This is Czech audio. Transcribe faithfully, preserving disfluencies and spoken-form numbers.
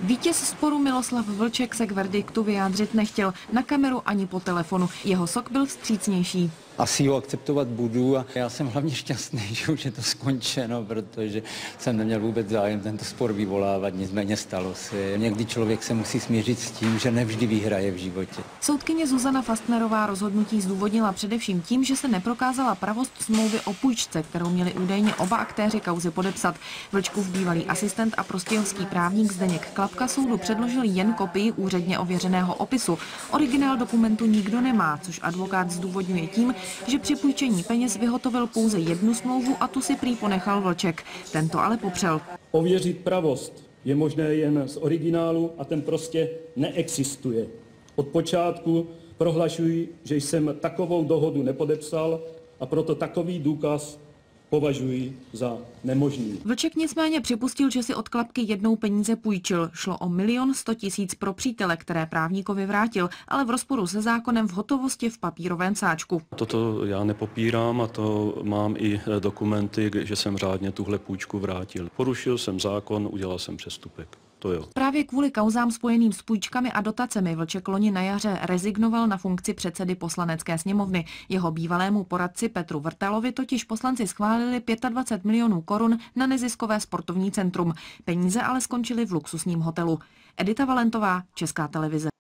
Vítěz sporu Miloslav Vlček se k verdiktu vyjádřit nechtěl na kameru ani po telefonu. Jeho sok byl vstřícnější. Asi ho akceptovat budu a já jsem hlavně šťastný, že už je to skončeno, protože jsem neměl vůbec zájem tento spor vyvolávat, nicméně stalo se. Někdy člověk se musí smířit s tím, že nevždy vyhraje v životě. Soudkyně Zuzana Fastnerová rozhodnutí zdůvodnila především tím, že se neprokázala pravost smlouvy o půjčce, kterou měli údajně oba aktéři kauzy podepsat. Vlčkův bývalý asistent a prostějovský právník Zdeněk Klapka soudu předložil jen kopii úředně ověřeného opisu. Originál dokumentu nikdo nemá, což advokát zdůvodňuje tím, že při půjčení peněz vyhotovil pouze jednu smlouvu a tu si prý ponechal Vlček. Tento ale popřel. Ověřit pravost je možné jen z originálu a ten prostě neexistuje. Od počátku prohlašuji, že jsem takovou dohodu nepodepsal a proto takový důkaz považuji za nemožný. Vlček nicméně připustil, že si od Klapky jednou peníze půjčil. Šlo o milion sto tisíc pro přítele, které právníkovi vrátil, ale v rozporu se zákonem v hotovosti v papírovém sáčku. Toto já nepopírám a to mám i dokumenty, že jsem řádně tuhle půjčku vrátil. Porušil jsem zákon, udělal jsem přestupek. To jo. Právě kvůli kauzám spojeným s půjčkami a dotacemi Vlček loni na jaře rezignoval na funkci předsedy Poslanecké sněmovny. Jeho bývalému poradci Petru Vrtalovi totiž poslanci schválili dvacet pět milionů korun na neziskové sportovní centrum. Peníze ale skončily v luxusním hotelu. Edita Valentová, Česká televize.